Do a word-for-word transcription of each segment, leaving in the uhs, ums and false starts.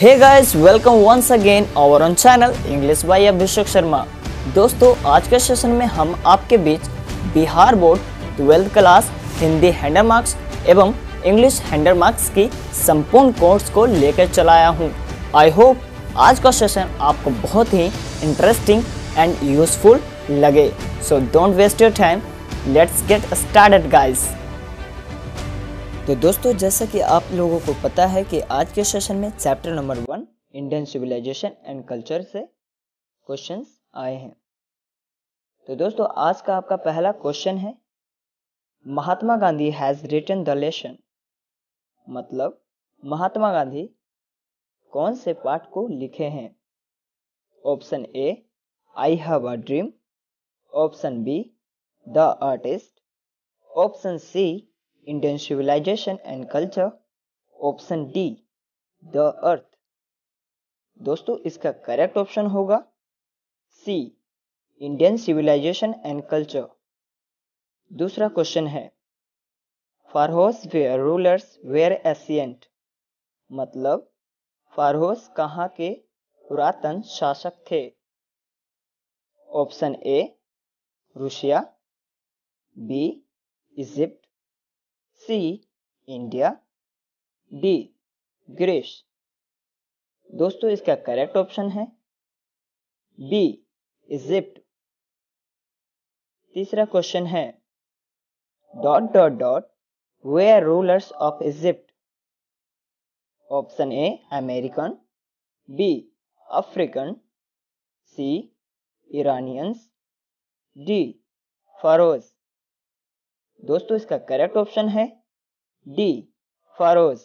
Hey guys, welcome once again our on channel English by Abhishek Sharma. दोस्तों, आज के session में हम आपके बीच Bihar board twelfth class Hindi hundred marks एवं इंग्लिश हैंडर मार्क्स की संपूर्ण कोर्स को लेकर चला आया हूँ। आई होप आज का सेशन आपको बहुत ही इंटरेस्टिंग एंड यूजफुल लगे। So don't waste your time, let's get started guys. तो दोस्तों, जैसा कि आप लोगों को पता है कि आज के सेशन में chapter number one Indian civilisation and culture से क्वेश्चंस आए हैं। तो दोस्तों, आज का आपका पहला क्वेश्चन है, Mahatma Gandhi has written the lesson. मतलब महात्मा गांधी कौन से पाठ को लिखे हैं? Option A, I have a dream. Option B, the artist. Option C, Indian civilisation and culture. Option D, the earth. दोस्तों, इसका करेक्ट ऑप्शन होगा C, Indian civilisation and culture. दूसरा क्वेश्चन है, pharaohs were rulers were ancient. मतलब pharaohs कहाँ के पुरातन शासक थे? Option A, Russia. B, Egypt. C, India. D, Greece. दोस्तों, इसका करेक्ट ऑप्शन है बी, इजिप्ट। तीसरा क्वेश्चन है, dot dot dot were rulers of Egypt. Option A, American. B, African. C, Iranians. D, pharaohs. दोस्तों, इसका करेक्ट ऑप्शन है D, pharaohs.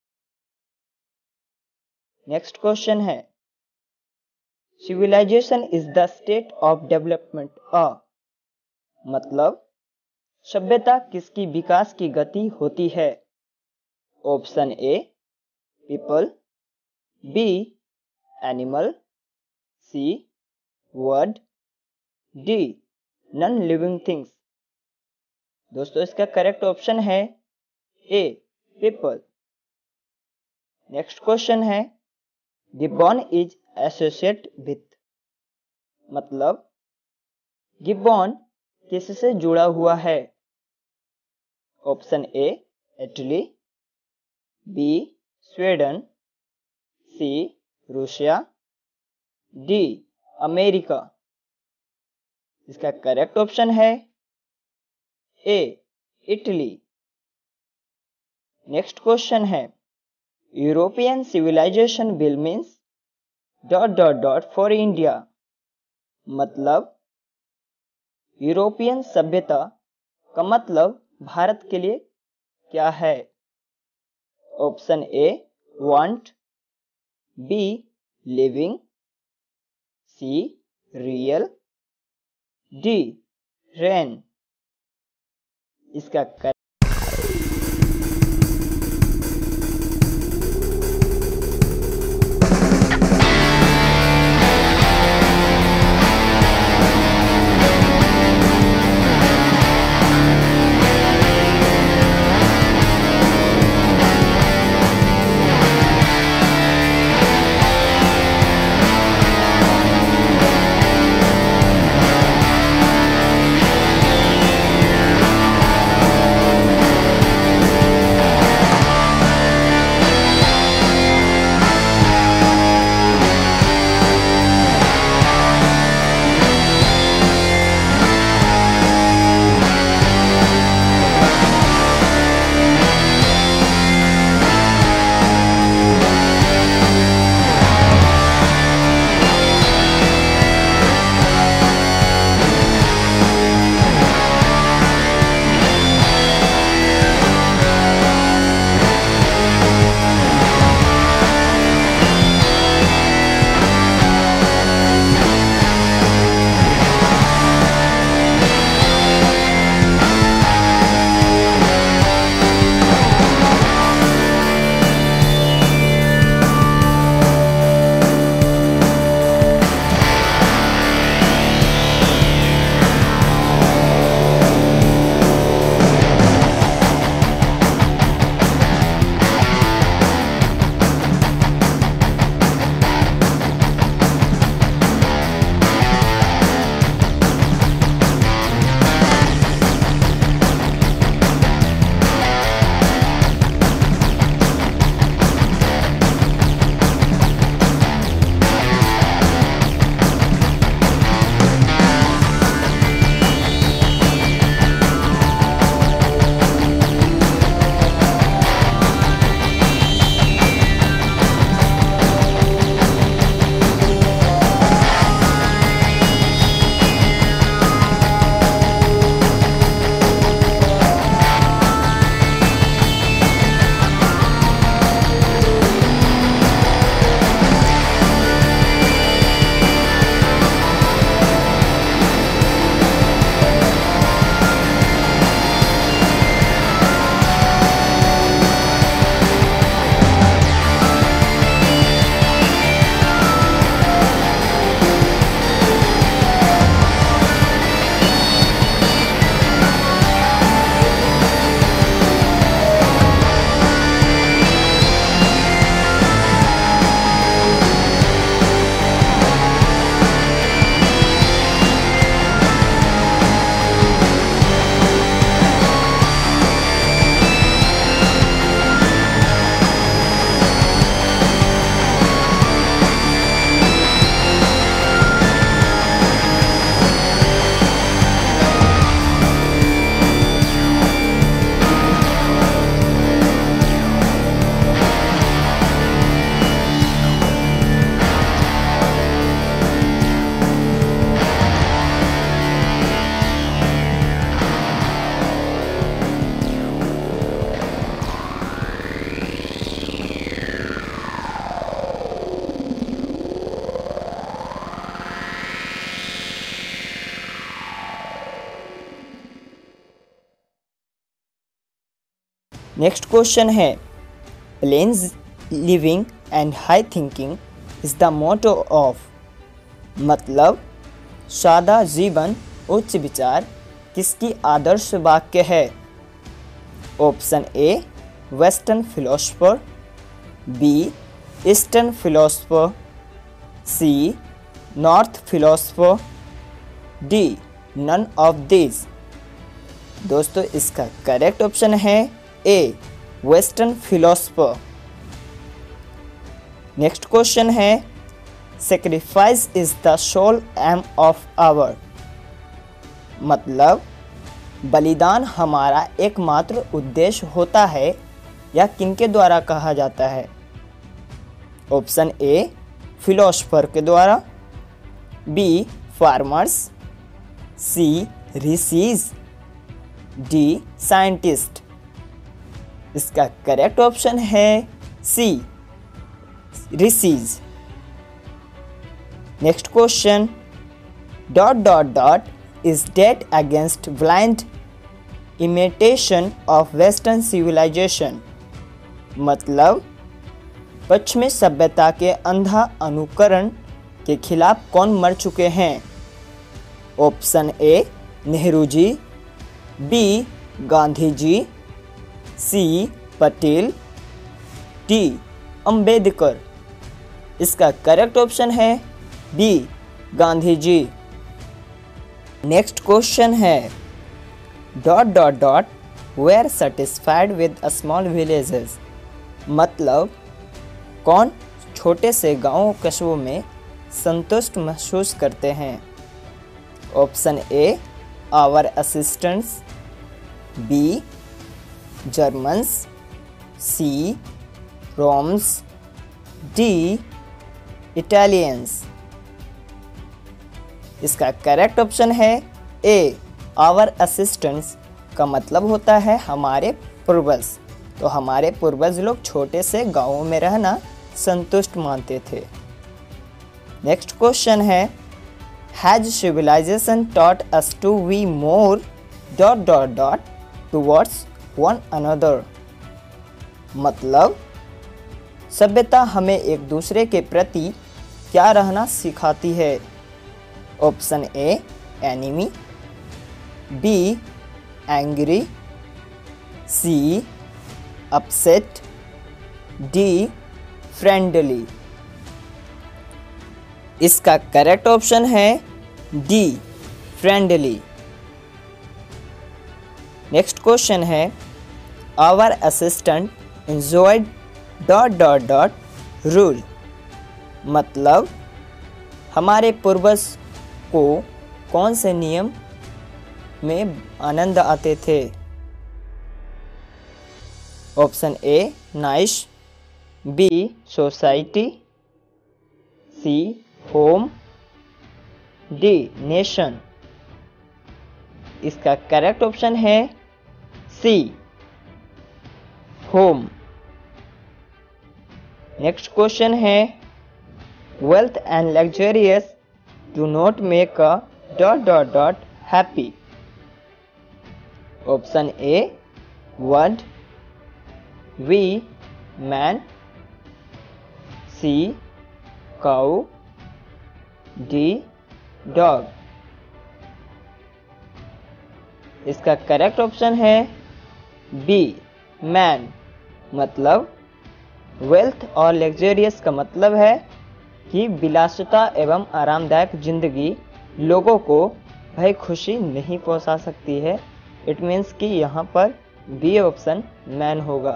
Next question है, civilisation is the state of development a. मतलब सभ्यता किसकी विकास की गति होती है? Option A, people. B, animal. C, word. D, non living things. दोस्तों, इसका करेक्ट ऑप्शन है ए, पीपल। नेक्स्ट क्वेश्चन है, गिब्बन इज एसोसिएट विथ। मतलब गिब्बन किससे जुड़ा हुआ है? Option A, Italy. B, Sweden. C, Russia. D, America. इसका करेक्ट ऑप्शन है ए, इटली। नेक्स्ट क्वेश्चन है, European civilisation will means dot dot dot for India. मतलब यूरोपियन सभ्यता का मतलब भारत के लिए क्या है? Option A, want. B, living. C, real. D, rain. इसका कर... नेक्स्ट क्वेश्चन है, plain living and high thinking is the motto of, मतलब सादा जीवन उच्च विचार किसकी आदर्श वाक्य है? Option A western philosopher, B eastern philosopher, C north philosopher, D none of this. दोस्तों इसका करेक्ट ऑप्शन है A western philosopher. Next question है, sacrifice is the sole aim of our, मतलब बलिदान हमारा एकमात्र उद्देश्य होता है या किनके द्वारा कहा जाता है? ऑप्शन ए फिलोसफर के द्वारा, B farmers, C rishis, D scientist. इसका करेक्ट ऑप्शन है C rishis. Next question, dot dot dot is dead against blind imitation of western civilization, मतलब पश्चिमी सभ्यता के अंधा अनुकरण के खिलाफ कौन मर चुके हैं? Option A Nehru ji, B Gandhi ji, C Patel, D Ambedkar. इसका करेक्ट ऑप्शन है B Gandhi ji. Next question है, dot dot dot were satisfied with a small villages, मतलब कौन छोटे से गांवों कस्बों में संतुष्ट महसूस करते हैं? Option A our assistants, B Germans, C Romes, D Italians. इसका करेक्ट ऑप्शन है ए आवर असिस्टेंट्स, का मतलब होता है हमारे पूर्वज। तो हमारे पूर्वज लोग छोटे से गांवों में रहना संतुष्ट मानते थे। नेक्स्ट क्वेश्चन है, has civilisation taught us to be more dot dot dot towards one another, मतलब सभ्यता हमें एक दूसरे के प्रति क्या रहना सिखाती है? Option A enemy, B angry, C upset, D friendly. इसका करेक्ट ऑप्शन है डी फ्रेंडली। नेक्स्ट क्वेश्चन है, our assistant enjoyed dot dot dot rule, मतलब हमारे पूर्वज को कौन से नियम में आनंद आते थे? Option A nice, B society, C home, D nation. इसका करेक्ट ऑप्शन है सी होम। नेक्स्ट क्वेश्चन है, wealth and luxurious do not make a dot dot dot happy. Option A word, B man, C cow, D dog. इसका correct option है B man, मतलब wealth और luxurious का मतलब है कि विलासिता एवं आरामदायक जिंदगी लोगों को भाई खुशी नहीं पहुंचा सकती है। इट मीन्स कि यहाँ पर बी ऑप्शन मैन होगा।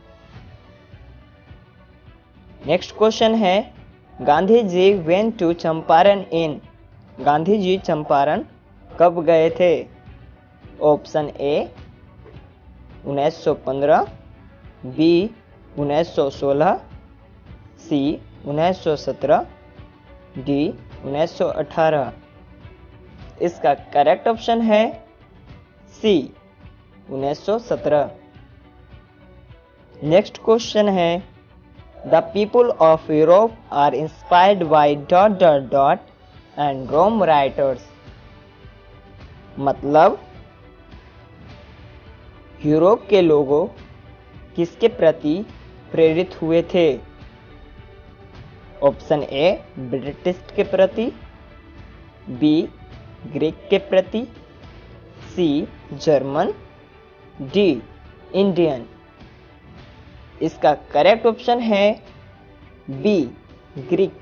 नेक्स्ट क्वेश्चन है, Gandhi ji went to Champaran in, Gandhi ji Champaran कब गए थे? ऑप्शन ए उन्नीस सौ पंद्रह, बी उन्नीस सौ सोलह, सी उन्नीस सौ सत्रह, डी उन्नीस सौ अठारह। इसका करेक्ट ऑप्शन है सी उन्नीस सौ सत्रह। नेक्स्ट क्वेश्चन है, the people of Europe are inspired by dot dot dot and Rome writers, मतलब यूरोप के लोगों किसके प्रति प्रेरित हुए थे? ऑप्शन ए ब्रिटिश के प्रति, बी ग्रीक के प्रति, सी जर्मन, डी इंडियन। इसका करेक्ट ऑप्शन है बी ग्रीक।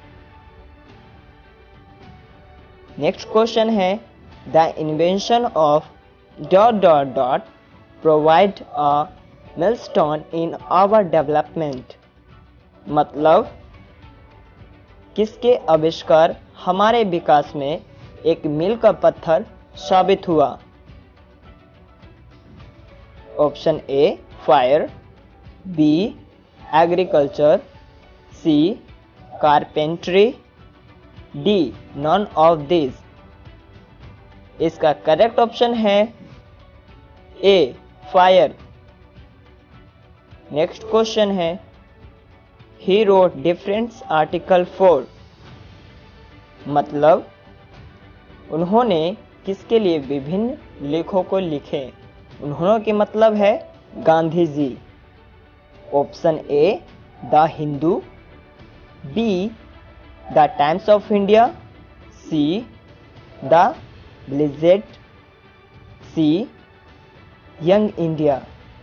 नेक्स्ट क्वेश्चन है the invention of dot dot dot provide a milestone in our development. मतलब किसके आविष्कार हमारे विकास में एक मील का पत्थर साबित हुआ? Option A fire, B agriculture, C carpentry, D none of this. इसका करेक्ट ऑप्शन है ए फायर। नेक्स्ट क्वेश्चन है he wrote different article for. मतलब उन्होंने किसके लिए विभिन्न लेखों को लिखे? उन्होंने के मतलब है Gandhi ji. Option A the Hindu, B the Times of India, C the Blitz, C Young India.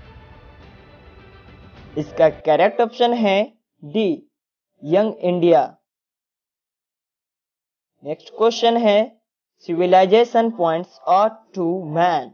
इसका करेक्ट ऑप्शन है D Young India. Next question है civilisation points are to man.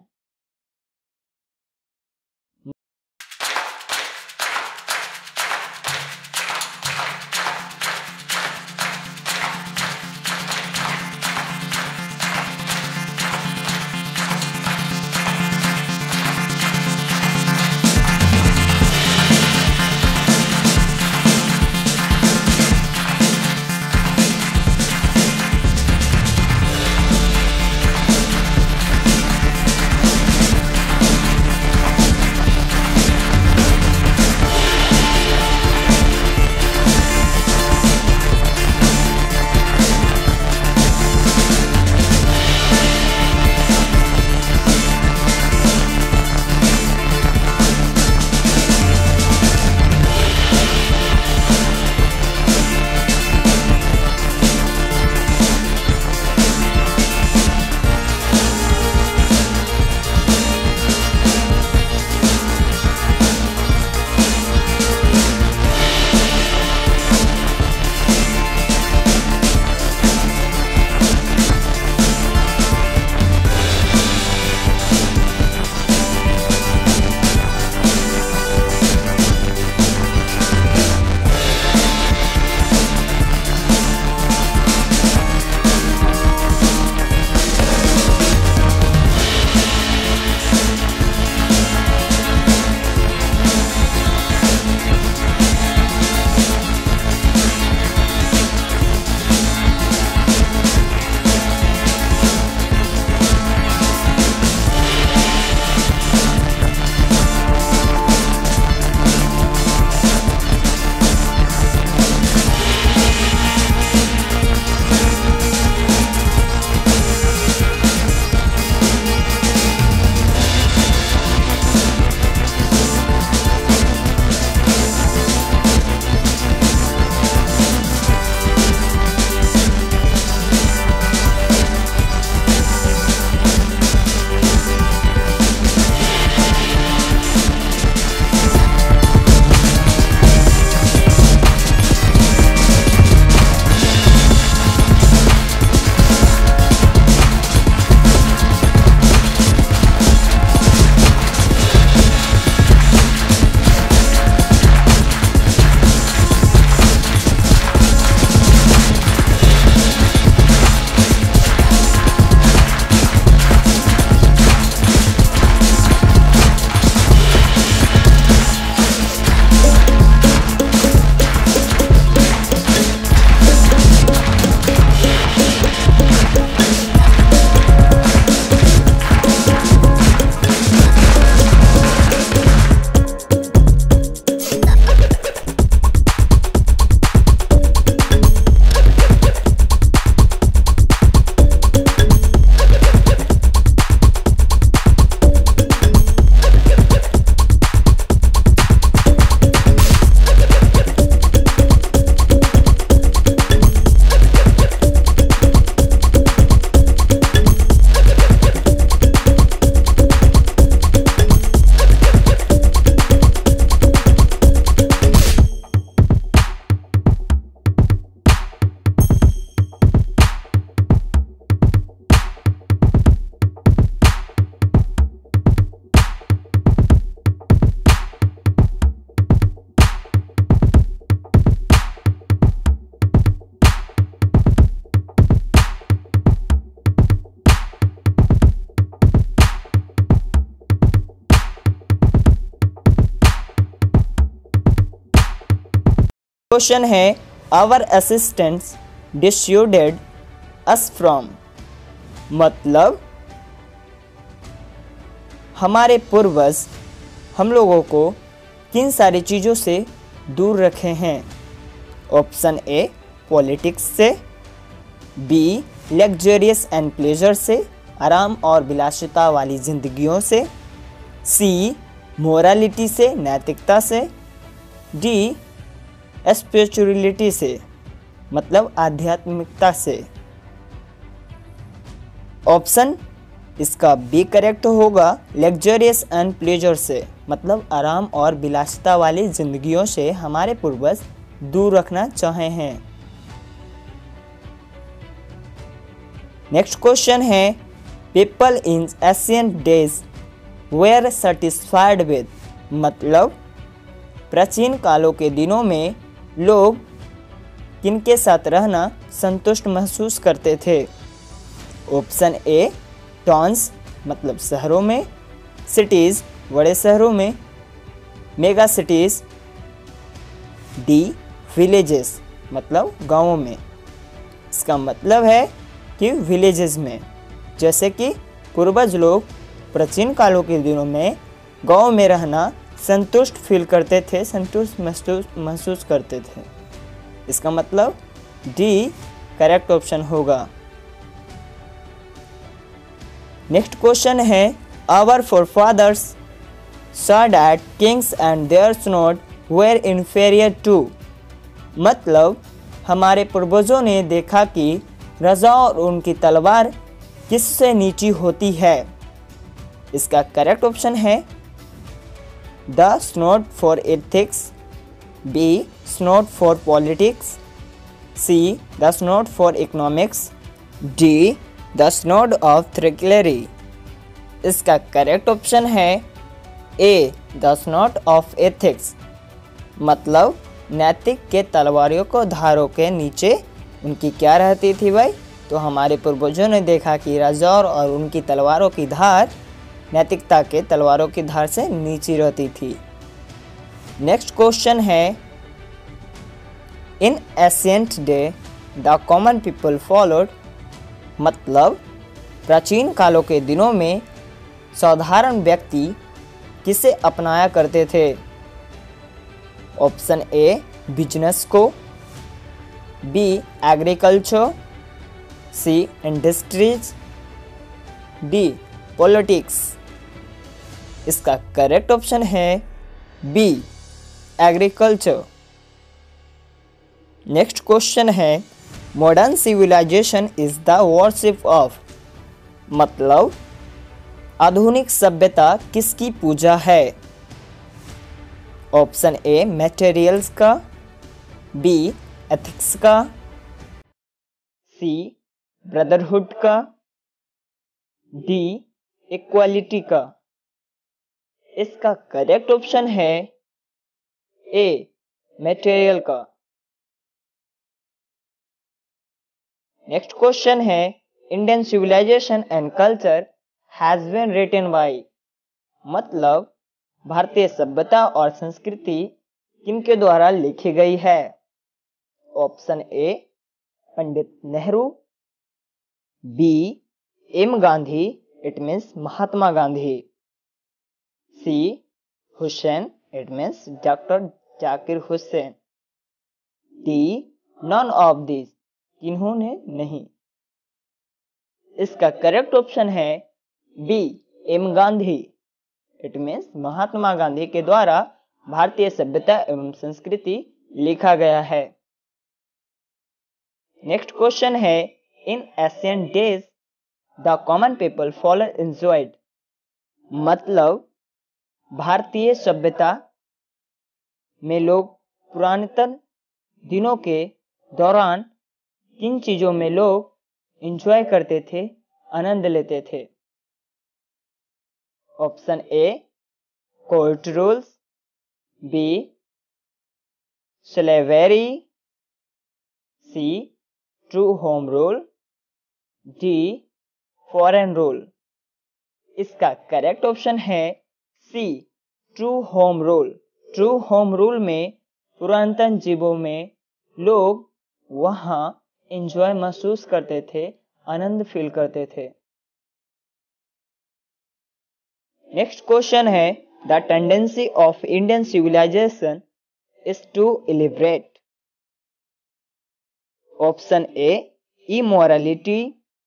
Question है our assistants dissuaded us from, मतलब हमारे पूर्वज हम लोगों को किन सारी चीज़ों से दूर रखे हैं। ऑप्शन ए पॉलिटिक्स से, बी लग्जरियस एंड प्लेजर से, आराम और विलासिता वाली जिंदगियों से, सी मोरालिटी से, नैतिकता से, डी स्पिरिचुअलिटी से, मतलब आध्यात्मिकता से। ऑप्शन इसका बी करेक्ट होगा, लग्जरियस एंड प्लेजर से, मतलब आराम और विलासिता वाली जिंदगियों से हमारे पूर्वज दूर रखना चाहे हैं। नेक्स्ट क्वेश्चन है people in ancient days were satisfied with, मतलब प्राचीन कालों के दिनों में लोग किनके साथ रहना संतुष्ट महसूस करते थे। ऑप्शन ए टाउन्स, मतलब शहरों में, सिटीज़ बड़े शहरों में, मेगा सिटीज़, डी विलेजेस, मतलब गांवों में। इसका मतलब है कि विलेजेस में, जैसे कि पूर्वज लोग प्राचीन कालों के दिनों में गांव में रहना संतुष्ट फील करते थे, संतुष्ट महसूस महसूस करते थे। इसका मतलब डी करेक्ट ऑप्शन होगा। नेक्स्ट क्वेश्चन है our forefathers saw that kings and their sword were inferior to, मतलब हमारे पूर्वजों ने देखा कि राजा और उनकी तलवार किससे नीची होती है। इसका करेक्ट ऑप्शन है the snowed for ethics, B snowed for politics, C the snowed for economics, D the snowed of tricolour. इसका करेक्ट ऑप्शन है A the snowed of ethics, मतलब नैतिक के तलवारों को धारों के नीचे उनकी क्या रहती थी भाई, तो हमारे पूर्वजों ने देखा कि राजा और उनकी तलवारों की धार नैतिकता के तलवारों की धार से नीचे रहती थी। नेक्स्ट क्वेश्चन है in ancient day the common people followed, मतलब प्राचीन कालों के दिनों में साधारण व्यक्ति किसे अपनाया करते थे। ऑप्शन ए बिजनेस को, B agriculture, C industries, D politics. इसका करेक्ट ऑप्शन है बी एग्रीकल्चर। नेक्स्ट क्वेश्चन है modern civilisation is the worship of, मतलब आधुनिक सभ्यता किसकी पूजा है। ऑप्शन ए मैटेरियल्स का, बी एथिक्स का, सी ब्रदरहुड का, डी इक्वालिटी का। इसका करेक्ट ऑप्शन है ए मैटेरियल का। नेक्स्ट क्वेश्चन है Indian civilisation and culture has been written by, मतलब भारतीय सभ्यता और संस्कृति किनके द्वारा लिखी गई है। Option A Pandit Nehru, B M Gandhi, it means Mahatma Gandhi, C Hussain, it means doctor Zakir Hussain, D none of this, किन्होंने नहीं। इसका करेक्ट ऑप्शन है B M Gandhi, it means Mahatma Gandhi के द्वारा भारतीय सभ्यता एवं संस्कृति लिखा गया है। नेक्स्ट क्वेश्चन है in ancient days the common people follow enjoyed, मतलब भारतीय सभ्यता में लोग पुरातन दिनों के दौरान किन चीजों में लोग एंजॉय करते थे, आनंद लेते थे। Option A court rules, B slavery, C true home rule, D foreign rule. इसका करेक्ट ऑप्शन है C true home rule. True home rule में पुरातन जीवों में लोग वहाँ एंजॉय महसूस करते थे, आनंद फील करते थे। नेक्स्ट क्वेश्चन है, the tendency of Indian civilisation is to illiberate. Option A immorality,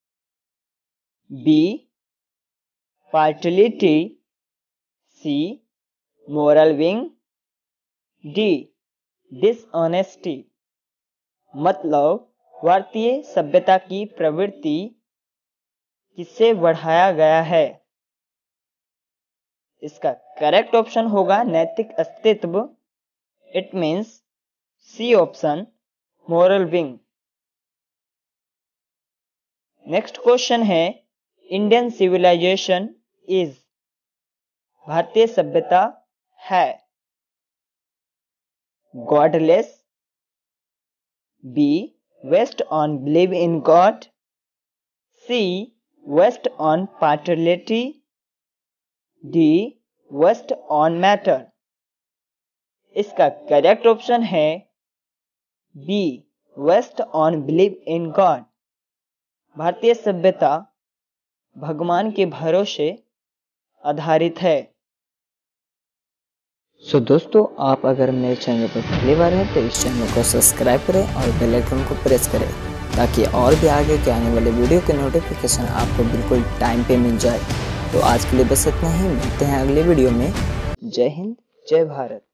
B partiality, C moral wing, D dishonesty. मतलब भारतीय सभ्यता की प्रवृत्ति किससे बढ़ाया गया है? इसका करेक्ट ऑप्शन होगा नैतिक अस्तित्व। It means C option moral wing. Next question है, इंडियन सिविलाइजेशन इज। भारतीय सभ्यता है godless, B west on believe in God, C west on partiality, D west on matter. इसका करेक्ट ऑप्शन है B west on believe in God. भारतीय सभ्यता भगवान के भरोसे आधारित है। सो so, दोस्तों, आप अगर मेरे चैनल पर पहली बार हैं तो इस चैनल को सब्सक्राइब करें और बेल आइकन को प्रेस करें ताकि और भी आगे के आने वाले वीडियो के नोटिफिकेशन आपको बिल्कुल टाइम पे मिल जाए। तो आज के लिए बस इतना ही, मिलते हैं अगले वीडियो में। जय हिंद, जय भारत।